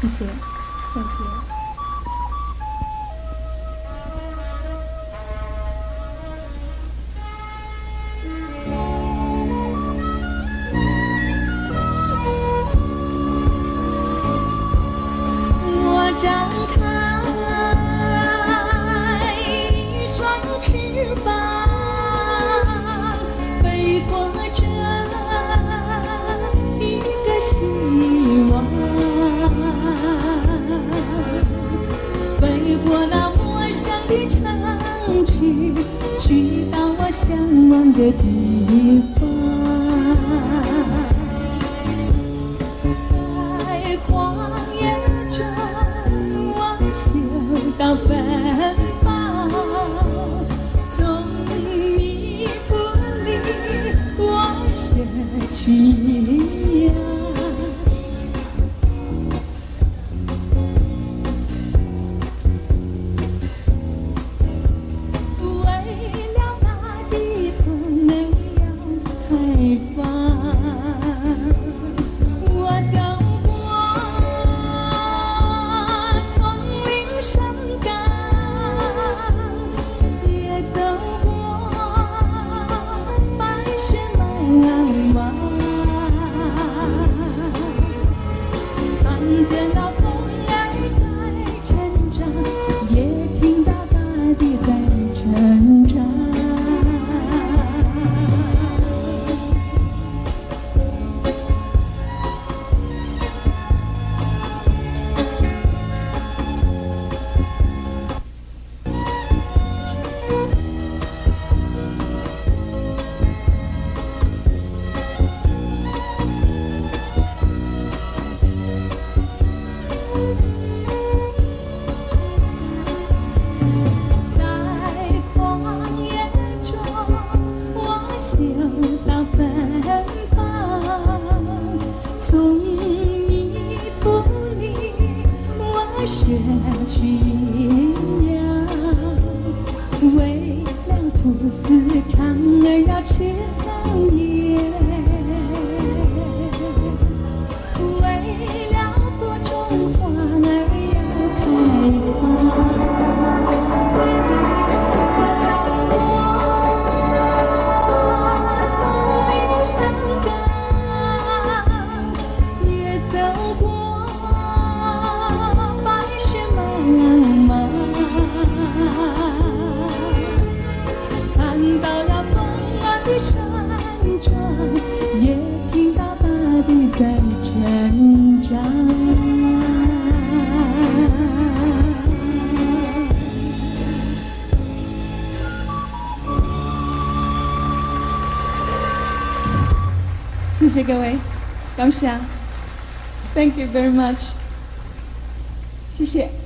谢谢 ，Thank you。我张开双翅膀，背驮着一个希望，飞过那陌生的城区，去到我向往的地方。在旷野中，我嗅到芬芳，从泥土里我学去营养。为了大地风儿要开放，我走过丛林山岗，也走过白雪茫茫，看见了风儿在成长，也听到大地在成长。在旷野中，我嗅到芬芳，从泥土里我学去营养，为了吐丝蝉儿要吃桑叶，为了播种花儿要开放。看到了风儿的山庄，也听到大地在成长。谢谢各位，感谢 ，Thank you very much， 谢谢。